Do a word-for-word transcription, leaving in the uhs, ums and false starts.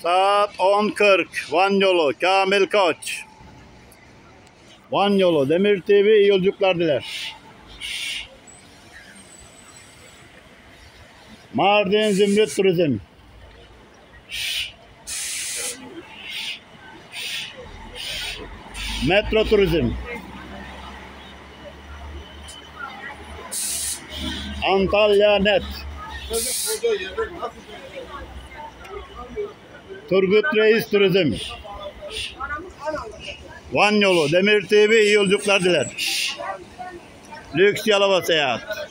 Saat on kırk. Van yolu Kamil Koç. Van yolu Demir T V iyi yolculuklar diler. Mardin Zümrüt Turizm. Metro Turizm. Antalya Net. Turgut Reis Turizm. Van yolu Demir T V iyi yolculuklar diler. Lüks Yalova Seyahat.